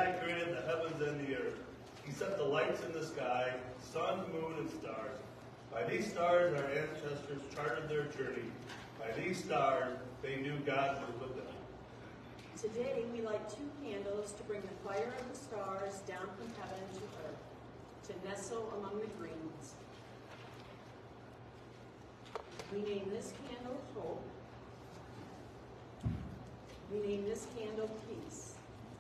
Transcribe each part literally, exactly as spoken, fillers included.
God created the heavens and the earth. He set the lights in the sky, sun, moon, and stars. By these stars our ancestors charted their journey. By these stars they knew God was with them. Today we light two candles to bring the fire of the stars down from heaven to earth, to nestle among the greens. We name this candle hope. We name this candle peace.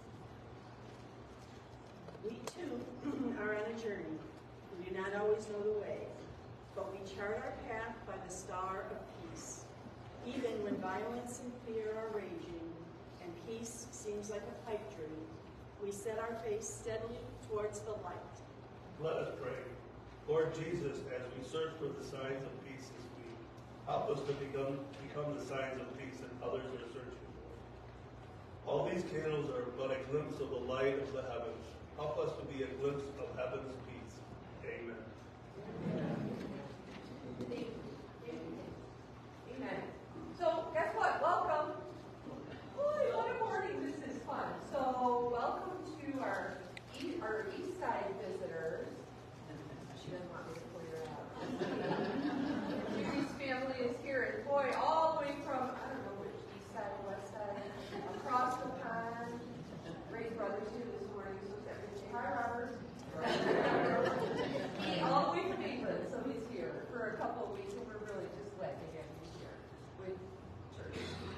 We too are on a journey. We do not always know the way, but we chart our path by the star of peace. Even when violence and fear are raging, and peace seems like a pipe dream, we set our face steadily towards the light. Let us pray. Lord Jesus, as we search for the signs of peace this week, help us to become, become the signs of peace that others are searching for. All these candles are but a glimpse of the light of the heavens. Help us to be a glimpse of heaven's peace. Amen. Amen. So, guess what? Welcome. Boy, what a morning. This is fun. So, welcome to our east, our east side visitors. She doesn't want me to clear out. Judy's family is here, and boy, all the way from, I don't know which, east side or west side, across the pond. Ray's brother's here this morning, so say hi, Robert. He all the way from England, so he's here for a couple of weeks, and we're really just glad to have him here with church.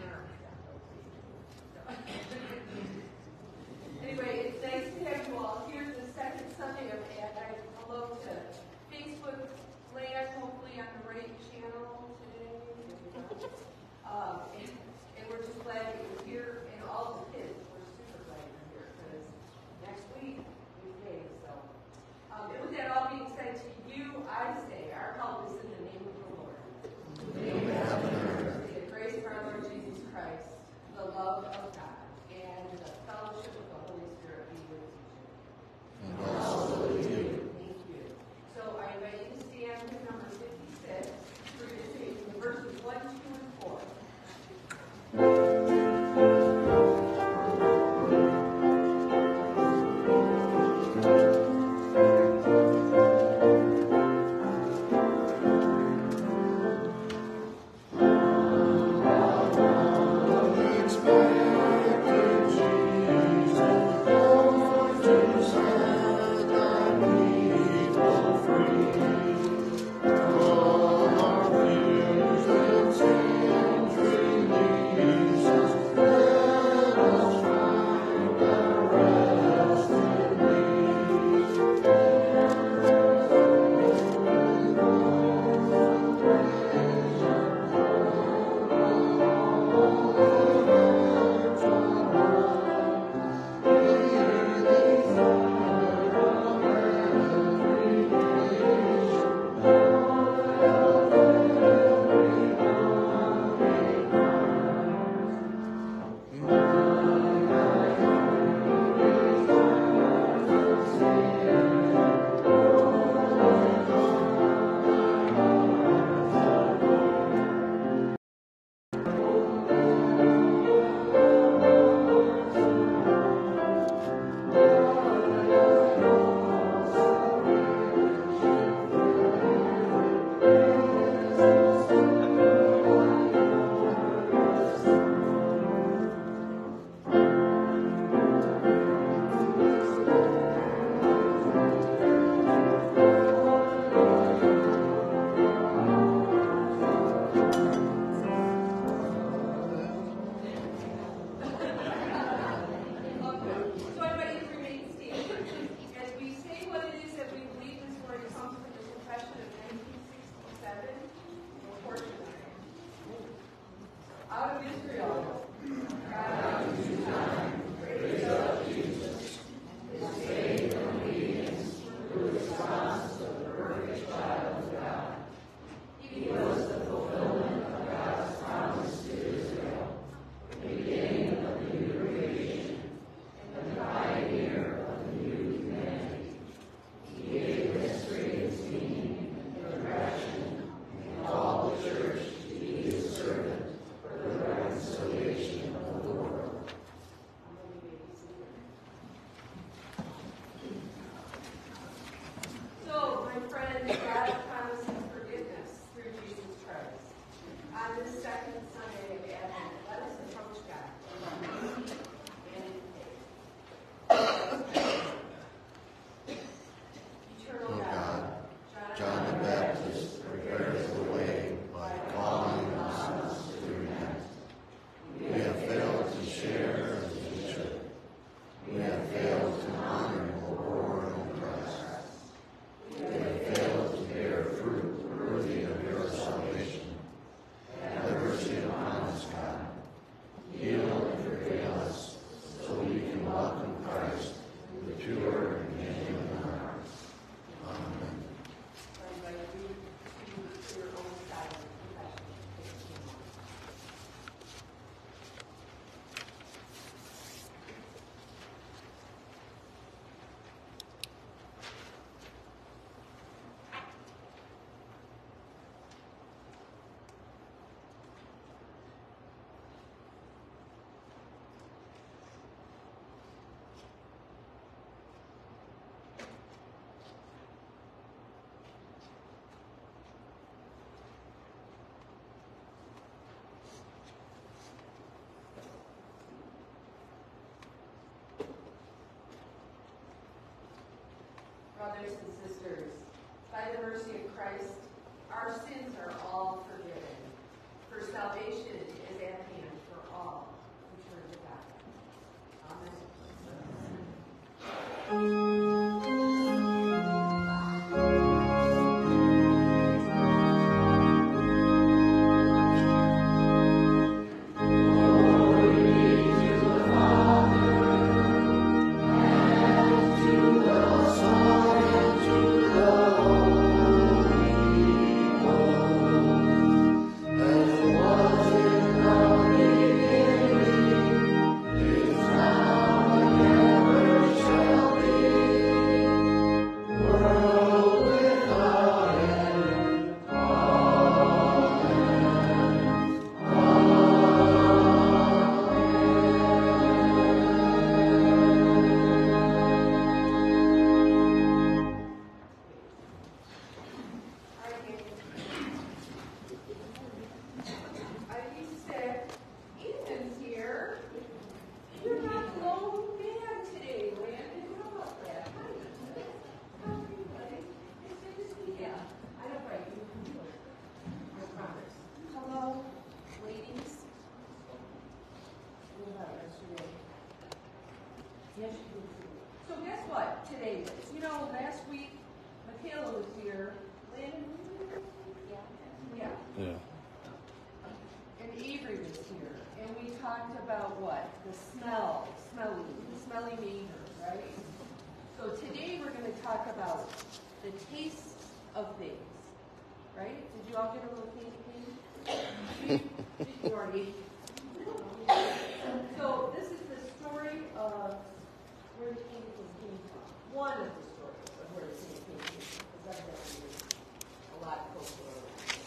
Anyway, it's nice to have you all here the second Sunday of Advent. Hello to Facebook land, hopefully on the right channel today. Um, and, and we're just glad that you're here, and all the kids, we're super glad you're here, because next week, we pay, so. Um, and with that all being said to you, I say, our help is in the name of the Lord. Amen. The grace of our Lord Jesus Christ, the love of God, and the fellowship of the Holy Spirit be with you. And also with you. Thank you. So I invite you to stand to number fifty-six for your singing verses one, two, and four. Servant for the reconciliation by the mercy of Christ, our sins are all forgiven. For salvation is at hand for all who turn to God. Amen. So guess what today is? You know, last week, Michaela was here. Landon? Yeah. Yeah. And Avery was here. And we talked about what? The smell, smelly, the smelly neighbors, right? So today we're going to talk about the taste of things, right? Did you all get a little candy cane? You already. So this is the story of where the candy cane came from. One of the stories of where the candy cane came from, because I've definitely a lot of folklore.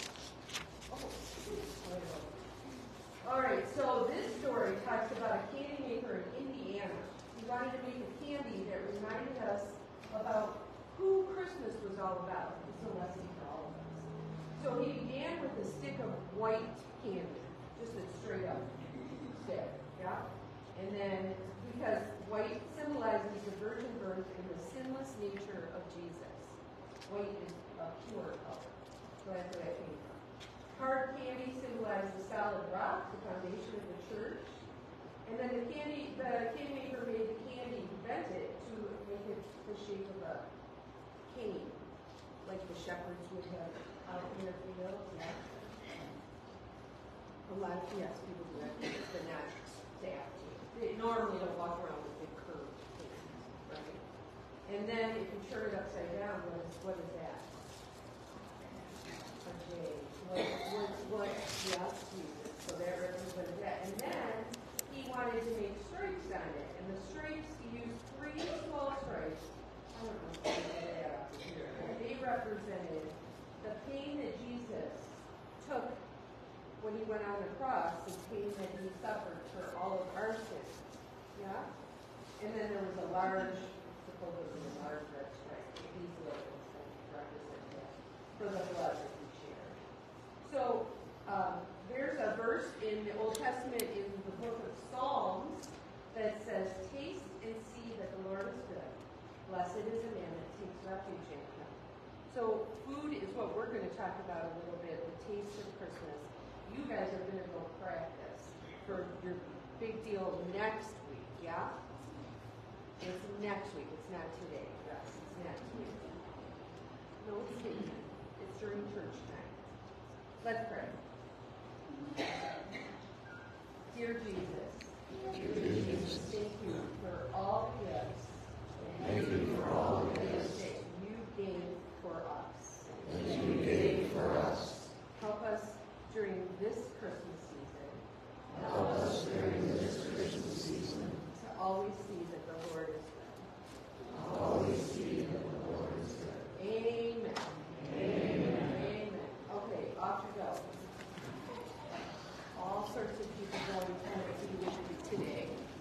Oh, all right. So this story talks about a candy maker in Indiana. He wanted to make a candy that reminded us about who Christmas was all about. It's a lesson for all of us. So he began with a stick of white candy, just a straight up stick, yeah? And then, because white symbolizes the virgin birth and the sinless nature of Jesus. White is a pure color. So that's where that came from. Hard candy symbolizes the solid rock, the foundation of the church. And then the candy, the candy maker made the candy, bent it to make it the shape of a cane, like the shepherds would have out in their fields. Yeah. A lot of, yes, people do that, but not staff. They normally don't walk around with big curved canes, right? And then if you turn it upside down, what is, what is that? A J. What, what, what, yes, Jesus. So that represents that. And then he wanted to make stripes on it. And the stripes, he used three small stripes. I don't know if I can get that up here. And they represented the pain that Jesus took when he went on the cross, the pain that he suffered for all of our sins. Yeah? And then there was a large, supposedly a large red stripe. These little ones represent that for the blood that we share. So um, there's a verse in the Old Testament in the book of Psalms that says, "Taste and see that the Lord is good. Blessed is a man that takes refuge in him." So food is what we're going to talk about a little bit, the taste of Christmas. You guys are going to go practice for your big deal next week, yeah? It's next week. It's not today. Yes, it's next week. No, it's today. It's during church time. Let's pray. Dear Jesus, Dear Jesus, thank you for all gifts. Thank you for all the gifts that you gave for us. that you gave for us. Help us during this Christmas season. Help us during this Christmas season to always see that the Lord is good. to always see that the Lord is good. Amen. Amen. Amen. Okay, off you go. All sorts of people going to be with you today.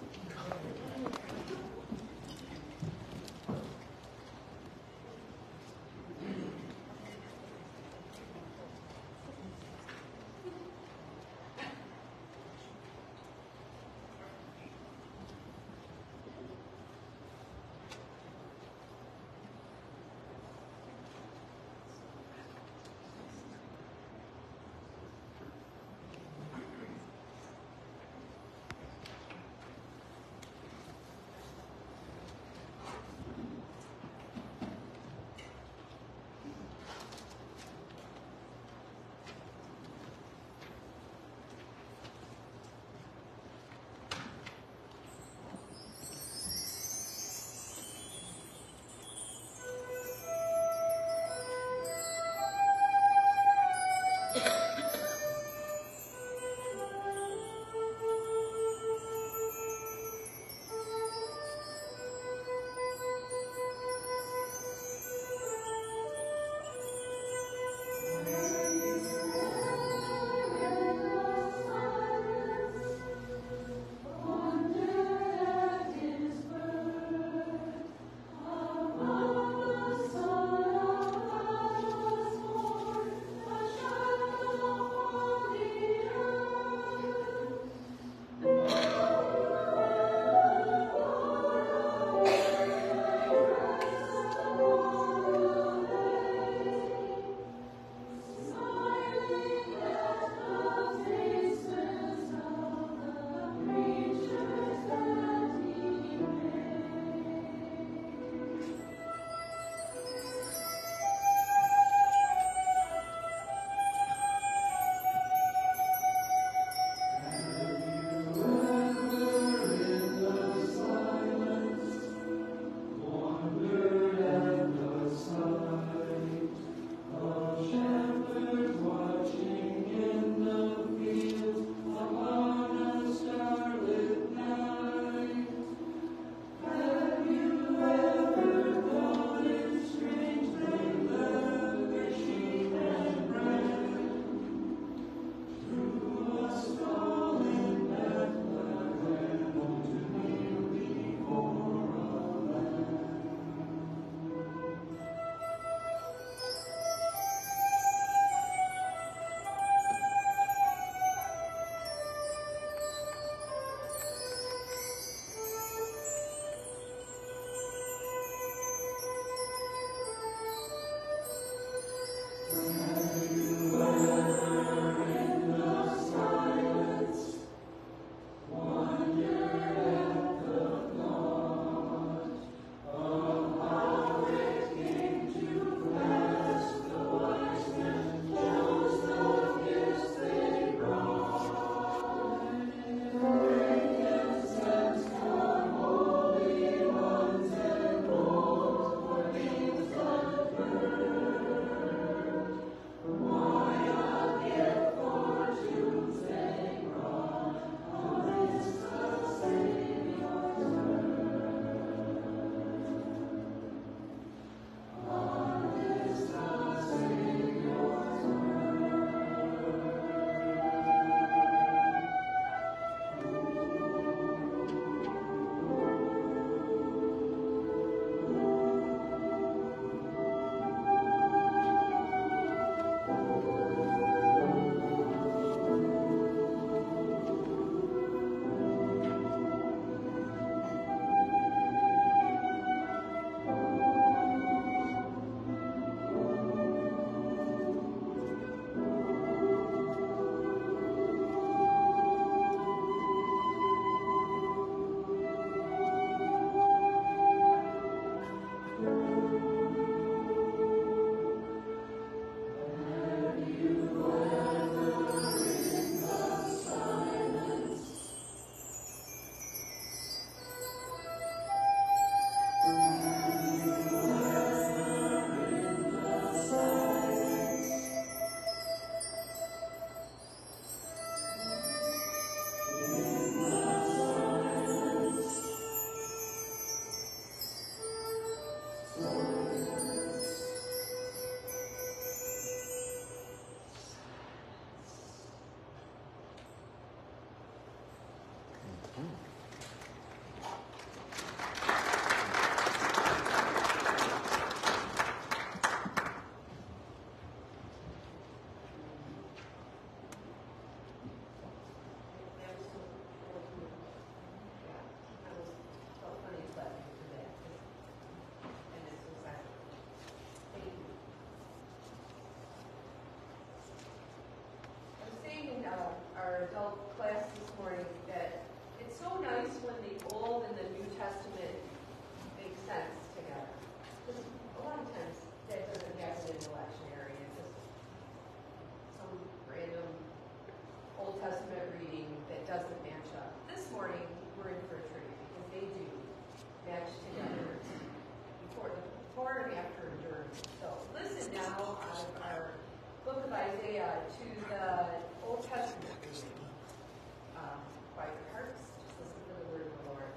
our adult class this morning that it's so nice when the Old and the New Testament make sense together. Because a lot of times that doesn't happen in the lectionary. It's just some random Old Testament reading that doesn't match up. This morning, we're in for a treat because they do match together before, before and after endurance. So listen now out of our book of Isaiah to the Old Testament reading. Um, by your hearts, just listen to the word of the Lord.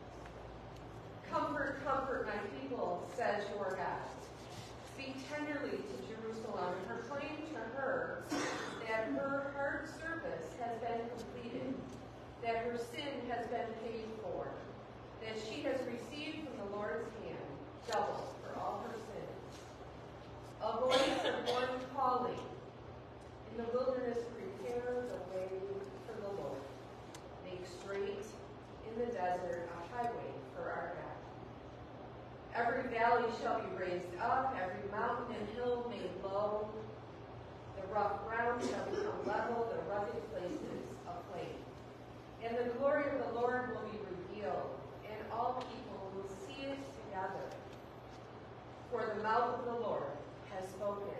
Comfort, comfort my people, says your God. Speak tenderly to Jerusalem and proclaim to her that her hard service has been completed, that her sin has been paid for, that she has received from the Lord's hand double for all her sins. A voice of one calling, in the wilderness prepare the way for the Lord. Make straight in the desert a highway for our God. Every valley shall be raised up, every mountain and hill made low. The rough ground shall become level, the rugged places a plain. And the glory of the Lord will be revealed, and all people will see it together. For the mouth of the Lord has spoken.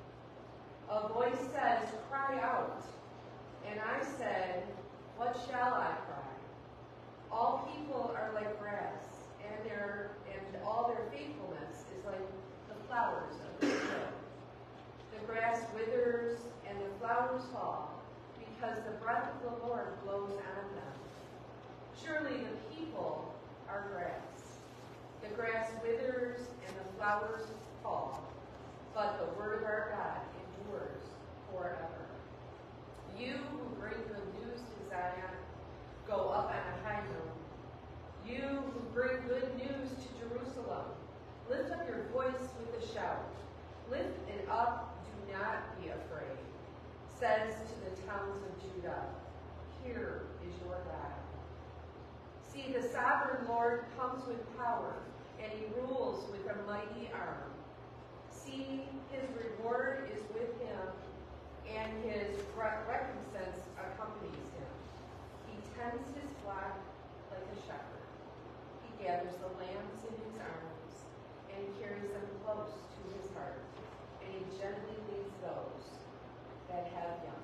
A voice says, cry out. And I said, what shall I cry? All people are like grass, and their and all their faithfulness is like the flowers of the field. The grass withers and the flowers fall, because the breath of the Lord blows on them. Surely the people are grass. The grass withers and the flowers fall, but the word of our God endures forever. You who bring good news to Zion, go up on a high mountain. You who bring good news to Jerusalem, lift up your voice with a shout. Lift it up, do not be afraid. Says to the towns of Judah, here is your God. See, the sovereign Lord comes with power, and he rules with a mighty arm. See, his reward is with him, and his recompense accompanies him. He tends his flock like a shepherd. He gathers the lambs in his arms and carries them close to his heart, and he gently leads those that have young.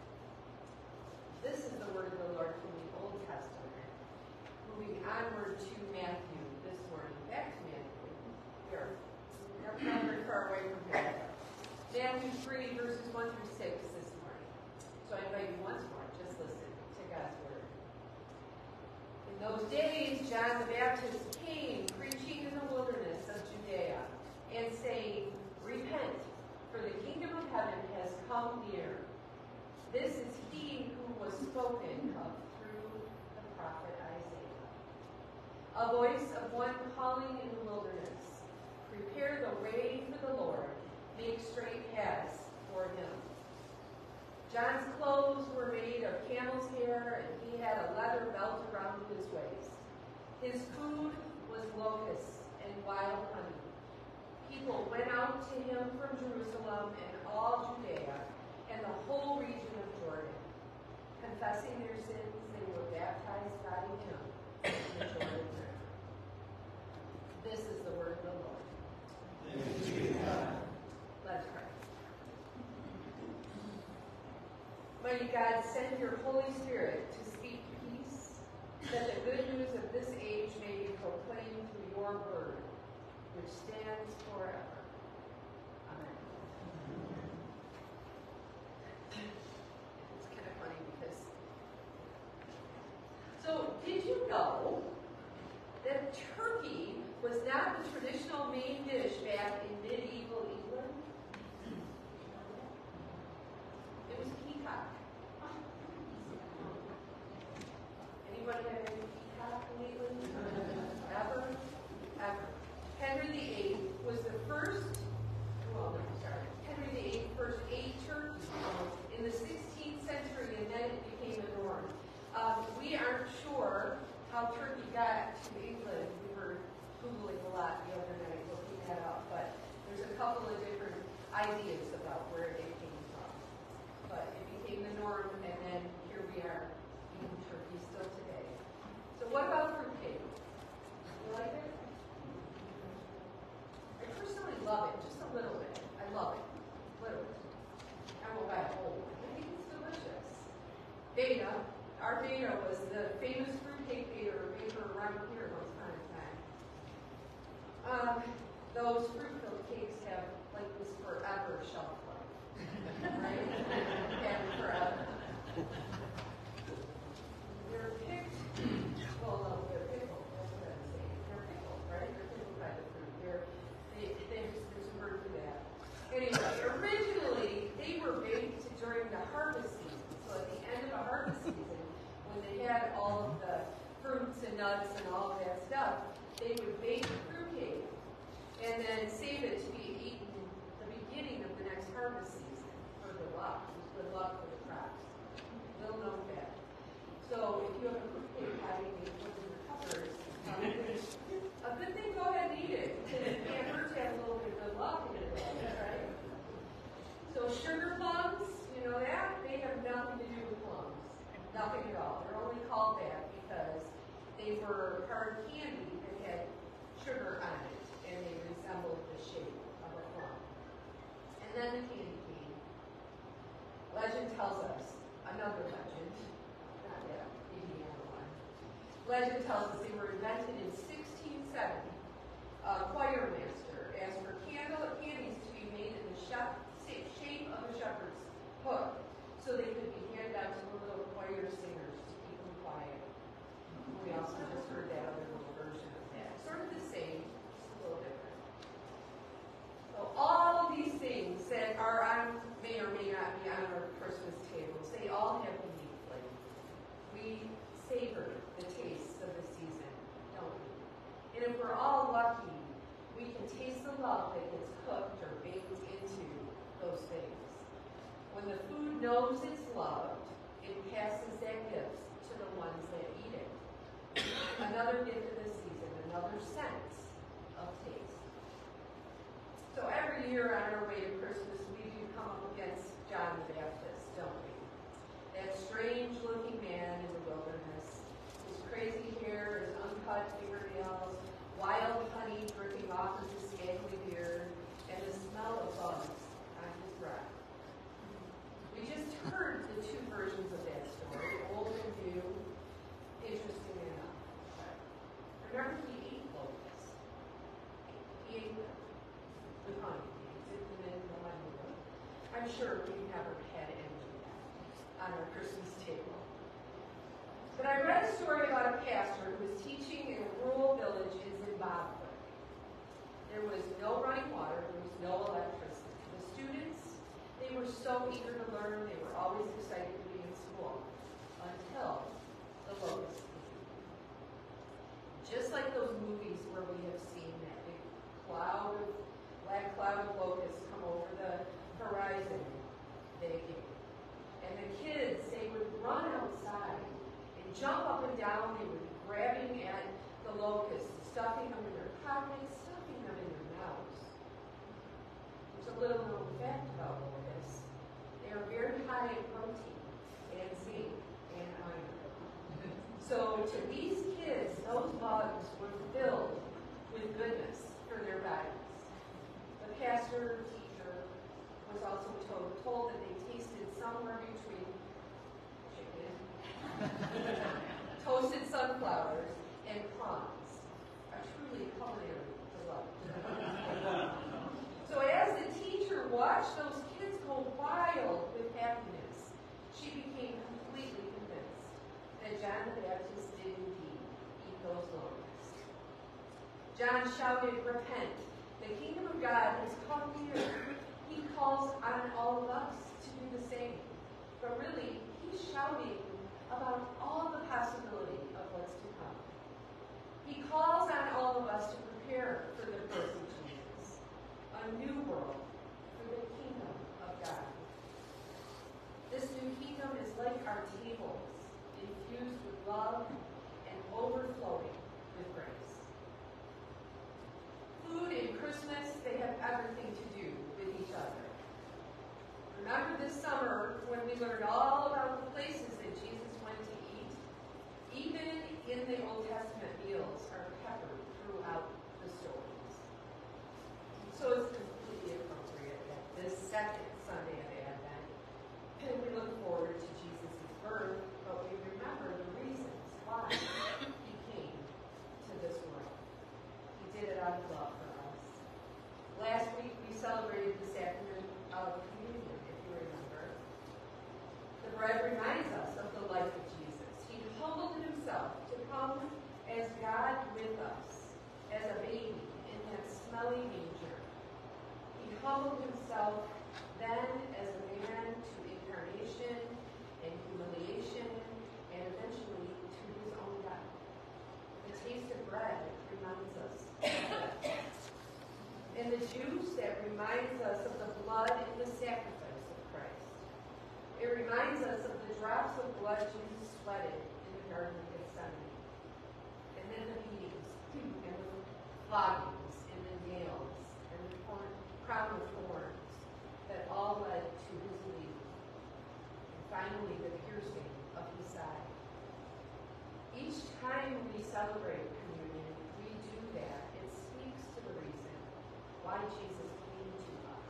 This is the word of the Lord from the Old Testament. Moving onward to Matthew this morning. Back to Matthew. Here. We're not very far away from here. Matthew three, verses one through six this morning. So I invite you once more, just listen to God's word. In those days, John the Baptist came, preaching in the wilderness of Judea, and saying, repent, for the kingdom of heaven has come near. This is he who was spoken of through the prophet Isaiah. A voice of one calling in the wilderness, prepare the way for the Lord, make straight paths for him. John's clothes were made of camel's hair, and he had a leather belt around his waist. His food was locusts and wild honey. People went out to him from Jerusalem and all Judea and the whole region of Jordan. Confessing their sins, they were baptized by him in the Jordan River. This is the word of the Lord. Thanks be to God. Let's pray. Mighty God, send your Holy Spirit to speak peace, that the good news of this age may be proclaimed through your word, which stands forever. Amen. It's kind of funny because, so did you know that turkey was not the traditional main dish back in medieval England? It was peacock. Anybody have any peacock lately? Ever? Ever. Henry the Eighth was the first, well, no, sorry, Henry the Eighth first ate turkey in the sixteenth century, and then it became a norm. Um, we aren't sure how turkey got to England. We were Googling a lot the other night, looking that up, but there's a couple of different ideas about where it came from. But it became the norm, and then here we Beta, our Beta was the famous fruitcake baker, baker around here once upon a time. Um, those fruit-filled cakes have like this forever shelf life, right? And forever. They're picked, well, no, they're pickled, that's what I'm saying. They're pickled, right? They're pickled by the fruit. They're, they, they, there's a word for that. Anyway, originally, they were baked during the harvest season. So at the end of a harvest season, when they had all of the fruits and nuts and all of that stuff, they would bake the fruitcake and then save it to be eaten the beginning of the next harvest season for good luck, good luck for the crops. Little known fact. So if you have a fruitcake hiding in the cupboard, um, a good thing, go ahead and eat it. It can't hurt to have a little bit of good luck in it, right? So sugar plums, you know that? They have nothing to do with plums. Nothing at all. They're only called that because they were hard candy that had sugar on it, and they resembled the shape of a plum. And then the candy cane. Legend tells us, another legend, not that Indiana one. Legend tells us they were invented in sixteen seventy. A choir master asked for candle candies to be made in the chef, shape of a shepherd's hook, so they could be handed out to the little choir singers to keep them quiet. We also just heard that other little version of that. Sort of the same, just a little different. So all of these things that are on, may or may not be on our Christmas tables, they all have unique flavor. We savor the taste of the season, don't we? And if we're all lucky, we can taste the love that gets cooked or baked into those things. When the food knows it's loved, it passes that gift to the ones that eat it. Another gift of the season, another sense of taste. So every year on our way to Christmas, we do come up against John the Baptist, don't we? That strange-looking man in the wilderness. His crazy hair, his uncut fingernails, wild honey dripping off of his scantily beard, and the smell of bugs on his breath. We just heard the two versions of that story, old and new, interesting enough. Remember, he ate locusts. He ate them with honey. He dipped them in the honey. I'm sure we've never had any of that on our Christmas table. But I read a story about a pastor who was teaching in a rural village in Zimbabwe. There was no running water, there was no electricity. The students, they were so eager to learn, they were always excited to be in school, until the locusts came. Just like those movies where we have seen that big cloud of, black cloud of locusts come over the horizon, they came. And the kids, they would run outside and jump up and down, they would be grabbing at the locusts, stuffing them in their pockets, stuffing them in their mouths. There's a little known fact about locusts. They are very high in protein and zinc and iron. So to these kids, those bugs were filled with goodness for their bodies. The pastor teacher was also told, told that they tasted somewhere between chicken, toasted sunflowers, and prawns. A truly culinary delight. So as the teacher watched those kids go wild with happiness, she became completely convinced that John the Baptist did indeed eat those locusts. John shouted, "Repent! The kingdom of God has come near." He calls on all of us to do the same. But really, he's shouting about all the possibility of what's to come. He calls on all of us to prepare for the birth of Jesus, a new world for the kingdom of God. This new kingdom is like our tables, infused with love and overflowing with grace. Food and Christmas, they have everything to do with each other. Remember this summer when we learned all about the places that Jesus went to eat? Even in the Old Testament meals are peppered throughout the stories. So it's completely appropriate that this second Sunday of Advent, and we look forward to Jesus' birth juice that reminds us of the blood and the sacrifice of Christ. It reminds us of the drops of blood Jesus sweated in the Garden of Gethsemane. And then the beatings, and the floggings, and the nails, and the crown of thorns that all led to his leaving. And finally, the piercing of his side. Each time we celebrate communion, we do that. It speaks to the reason why Jesus came to us.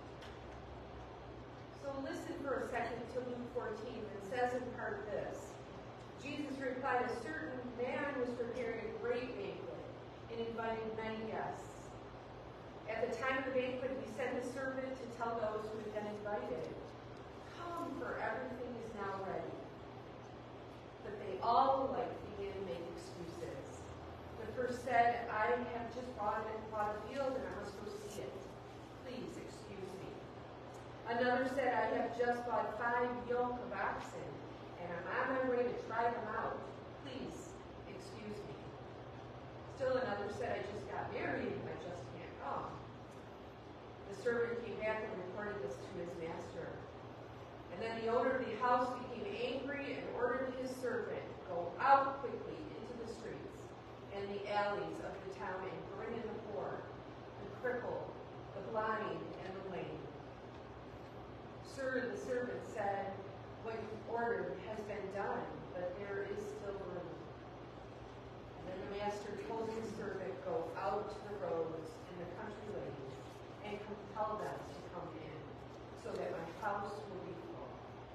So listen for a second to Luke fourteen. It says in part this: Jesus replied, "A certain man was preparing a great banquet and invited many guests. At the time of the banquet, he sent his servant to tell those who had been invited, 'Come, for everything is now ready.' But they all alike began to make excuses. The first said, 'I have just bought, it, bought a field and I must go see it. Please excuse me.' Another said, 'I have just bought five yoke of oxen and I'm on my way to try them out. Please excuse me.' Still another said, 'I just got married and I just can't come.' The servant came back and reported this to his master. And then the owner of the house became angry and ordered his servant, 'Go out quickly into the streets and the alleys of the town and bring in the poor, the crippled, the blind, and the lame.' 'Sir,' the servant said, 'what you ordered has been done, but there is still room.' And then the master told his servant, 'Go out to the roads and the country lanes and compel them to come in, so that my house will be full.'"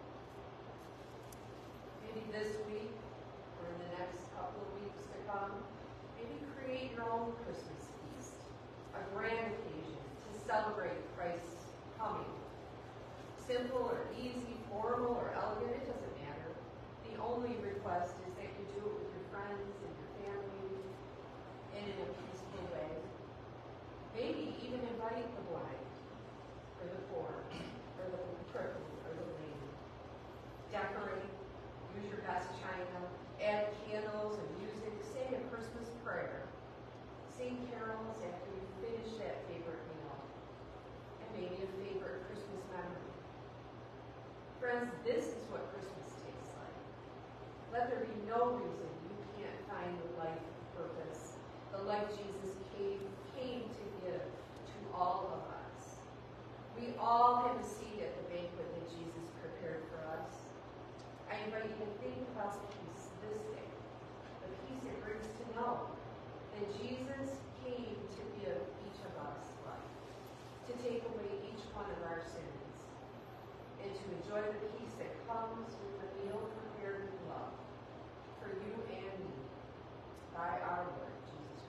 Maybe this week or in the next couple of weeks to come, maybe create your own Christmas feast, a grand occasion to celebrate Christ's coming. Simple or easy, formal or elegant, it doesn't matter. The only request is that you do it with your friends and your family and in a peaceful way. Maybe even invite the blind or the poor or the crippled or the lame. Decorate, use your best china, add candles and music, say a Christmas prayer, sing carols after you finish that favorite meal, and maybe a favorite Christmas memory. Friends, this is what Christmas tastes like. Let there be no reason you can't find the life purpose, the life Jesus came, came to give to all of us. We all have a seat at the banquet that Jesus prepared for us. I invite you to think about the peace this day, the peace it brings to know that Jesus came to give each of us life, to take away each one of our sins, and to enjoy the peace that comes with the meal prepared with love for you and me by our Lord Jesus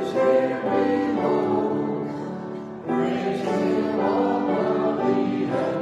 Praise him, all the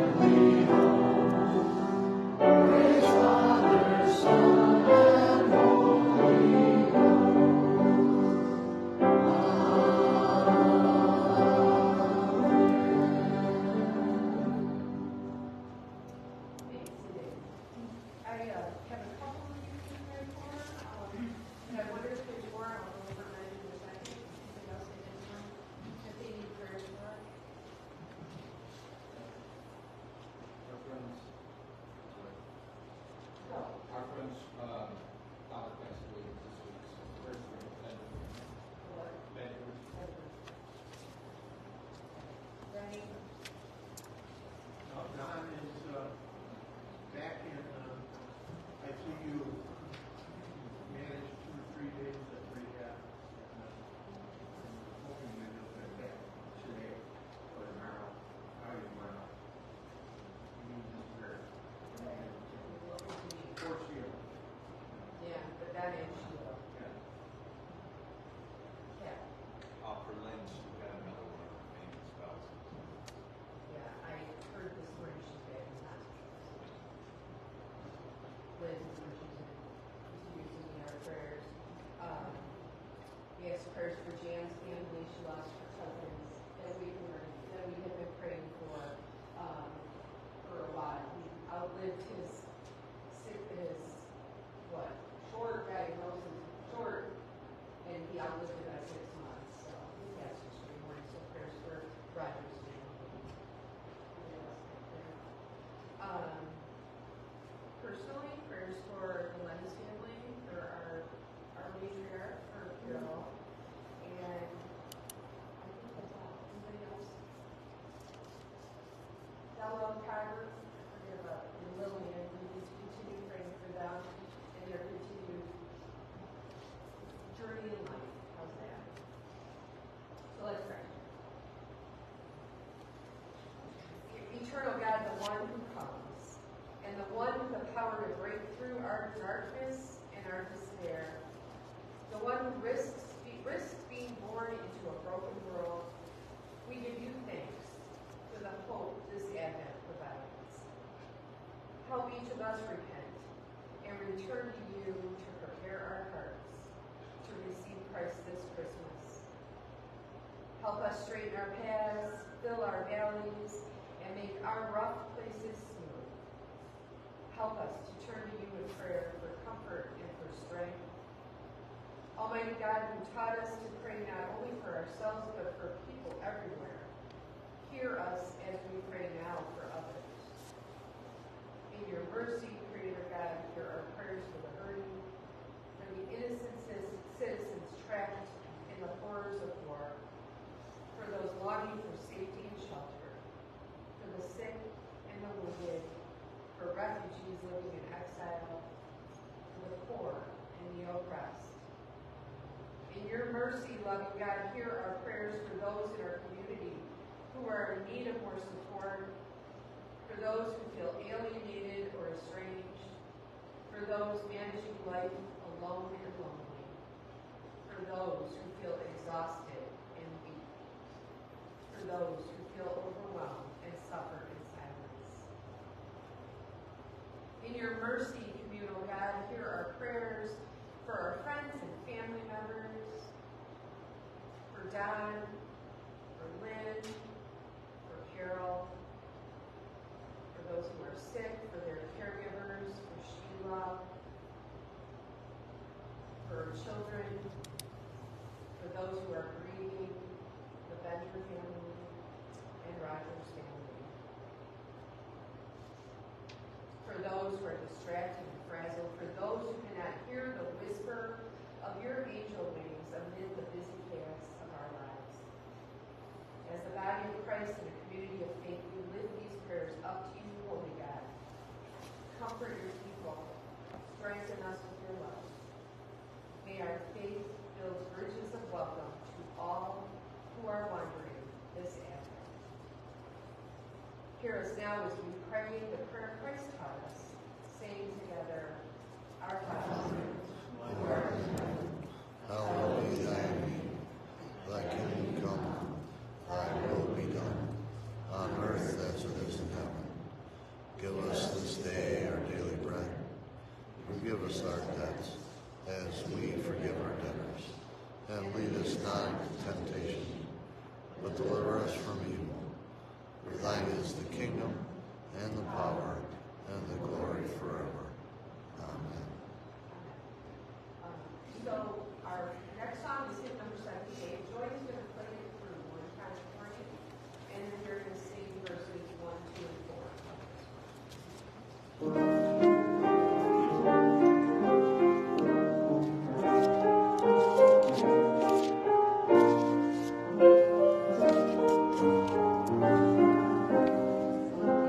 Roseland, we just continue praying for them and their continued journey in life. How's that? So let's pray. Eternal God, the one who comes, and the one with the power to break through our darkness and our despair, the one who risks, risks being born into a broken world, we give you thanks for the hope this Advent provides. Help each of us repent and return to you to prepare our hearts to receive Christ this Christmas. Help us straighten our paths, fill our valleys, and make our rough places smooth. Help us to turn to you in prayer for comfort and for strength. Almighty God, who taught us to pray not only for ourselves but for people everywhere, hear us as we pray now for others. In your mercy, Creator God, hear our prayers for the hurting, for the innocent citizens trapped in the horrors of war, for those longing for safety and shelter, for the sick and the wounded, for refugees living in exile, for the poor and the oppressed. In your mercy, loving God, hear our prayers for those in our community who are in need of more support, for those who feel alienated or estranged, for those managing life alone and lonely, for those who feel exhausted and weak, for those who feel overwhelmed and suffer in silence. In your mercy, communal God, hear our prayers for our friends and family members, for Don, for Lynn, for Carol, for those who are sick, for their caregivers, for Sheila, for children, for those who are grieving, the Bender family, and Roger's family. For those who are distracted and frazzled, for those who cannot hear the whisper of your angel wings amid the busy chaos of our lives. As the body of Christ and a community of faith, we lift these prayers up to you, Holy God. Comfort your people. Strengthen us with your love. May our faith build bridges of welcome to all who are wandering this Advent. Hear us now as we pray the prayer Christ taught us, saying together, Our Father, who art in heaven, Hallowed be thy name. Thy kingdom come, thy will be done, on earth as it is in heaven. Give us this day our daily bread. Forgive us our debts, as we forgive our debtors. And lead us not into temptation, but deliver us from evil. For thine is the kingdom, and the power, and the glory forever. Amen. Um, so our next song is hymn number seventy-eight. Joy is going to play it through one time for you, and then you're going to sing verses one, two, and four. Thank you.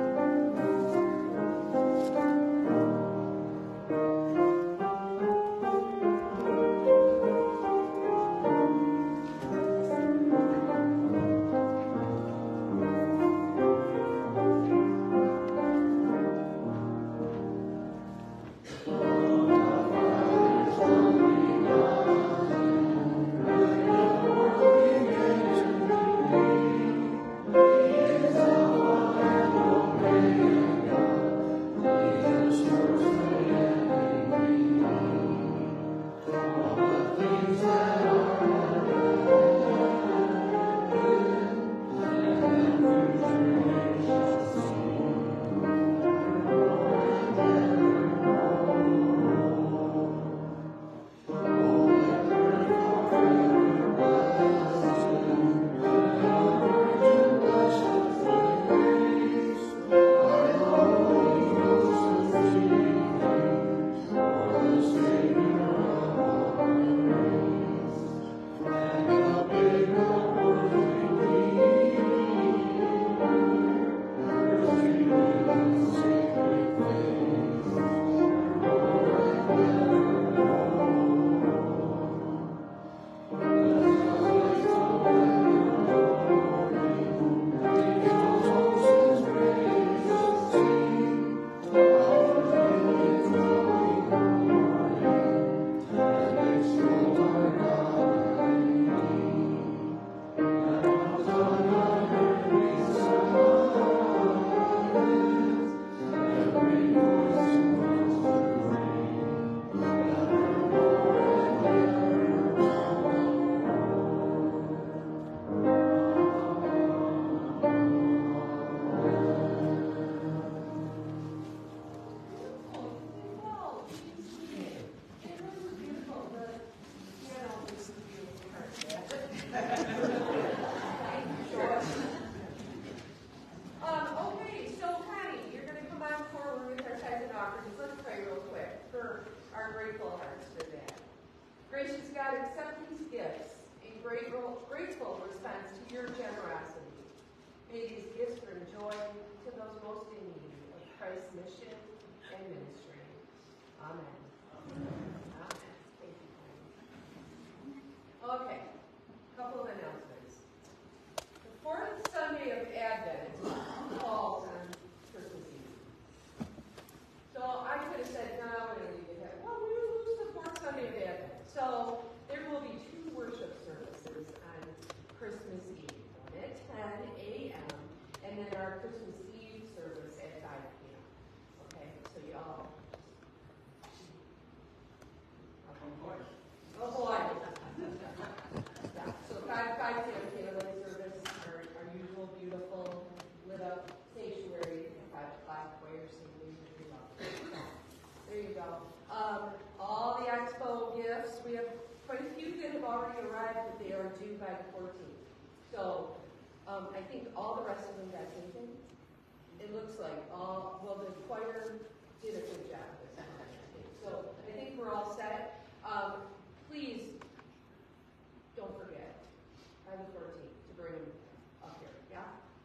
I think all the rest of them got taken. It looks like all, well, the choir did a good job this time, I think. So I think we're all set. Um, please don't forget, by the fourteenth, to bring them up here, yeah?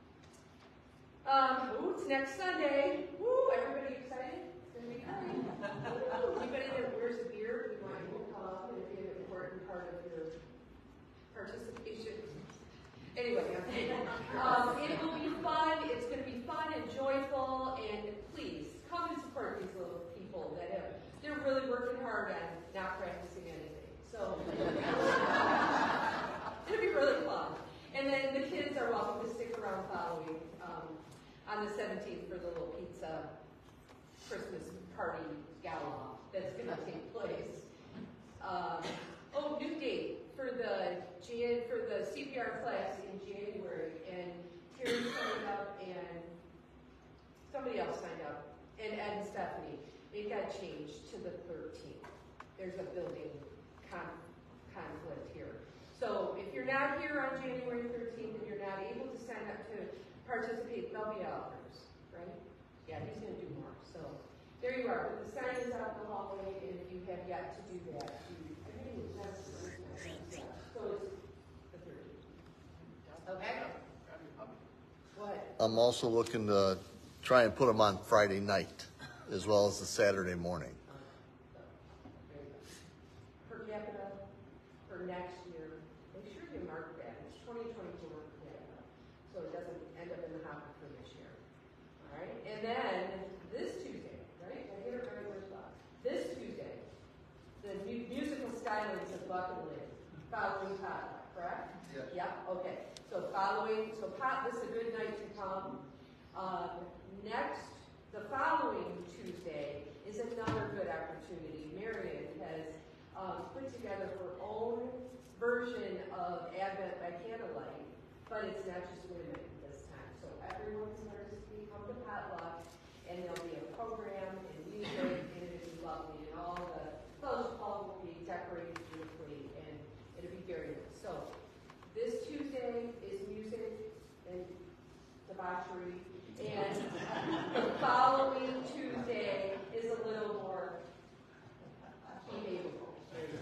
Um, ooh, it's next Sunday. Woo, everybody excited? It's gonna be great. Woo, anybody that wears a beard, we want you to come up and be an important part of your participation. Anyway, um, it will be fun. It's going to be fun and joyful, and please come and support these little people that have, they're really working hard on not practicing anything. So it'll be really fun. And then the kids are welcome to stick around following um, on the seventeenth for the little pizza Christmas party gala that's going to take place. Um, oh, new date for the Jan for the C P R class in January, and Terry signed up, and somebody else signed up, and Ed and Stephanie. It got changed to the thirteenth. There's a building con- conflict here. So if you're not here on January thirteenth and you're not able to sign up to participate, there'll be others, right? Yeah, he's going to do more. So there you are. But the sign is out in the hallway, and if you have yet to do that, you, I think it's necessary. So it's the thirteenth. Okay? What? I'm also looking to try and put them on Friday night as well as the Saturday morning. Per capita for next year, make sure you mark that. It's twenty twenty-four per capita. So it doesn't end up in the hopper for this year. All right? And then this Tuesday, right? I get it right where's Bob? This Tuesday, the mu- musical stylings of Buck and Lynn, following potluck, correct? Yes. Yeah, okay. So following, so pot, this is a good night to come. Um, next, the following Tuesday is another good opportunity. Marion has um, put together her own version of Advent by Candlelight, but it's not just women this time. So everyone can participate, come to potluck, and there'll be a program and music, and it'll be lovely, and all the fellowship hall will be decorated beautifully, and it'll be very nice. So this Tuesday is music and debauchery, and the following Tuesday is a little more behavioral.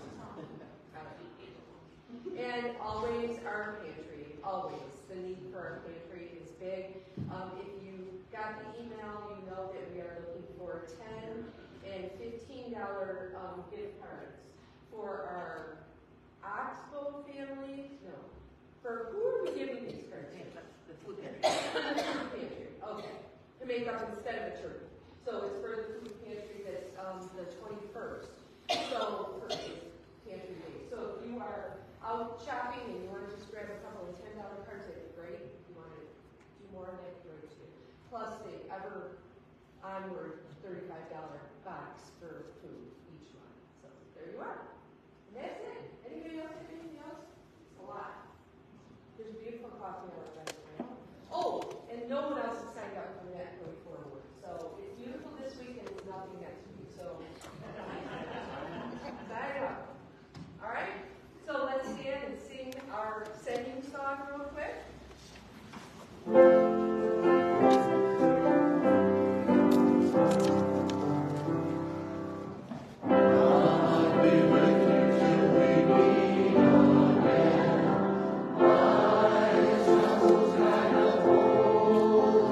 And always our pantry, always. The need for our pantry is big. Um, if you got the email, you know that we are looking for ten and fifteen dollar um, gift cards for our Oxbow family. No. For who are we giving these cards to? The food pantry. The food pantry. Okay. To make up instead of a turkey. So it's for the food pantry that's um, the twenty-first. So for pantry day. So if you are out shopping and you want to just grab a couple of ten dollar cards, that'd be great. If you want to do more of that, great too. Plus the ever onward thirty-five dollar box for food each month. So there you are. And that's it. Anybody else have anything else? It's a lot. There's a beautiful coffee hour right now. Oh, and no one else has signed up for that going forward. So it's beautiful this week and it's nothing next week. So sign up. All right? So let's stand and sing our sending song real quick. Oh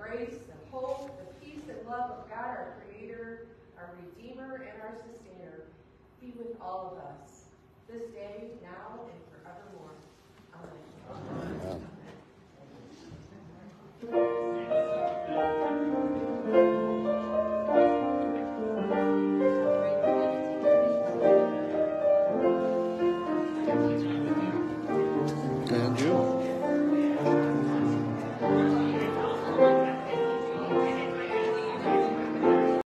grace, the hope, the peace and love of God, our Creator, our Redeemer, and our Sustainer, be with all of us, this day, now, and forevermore. Amen. Amen. And you?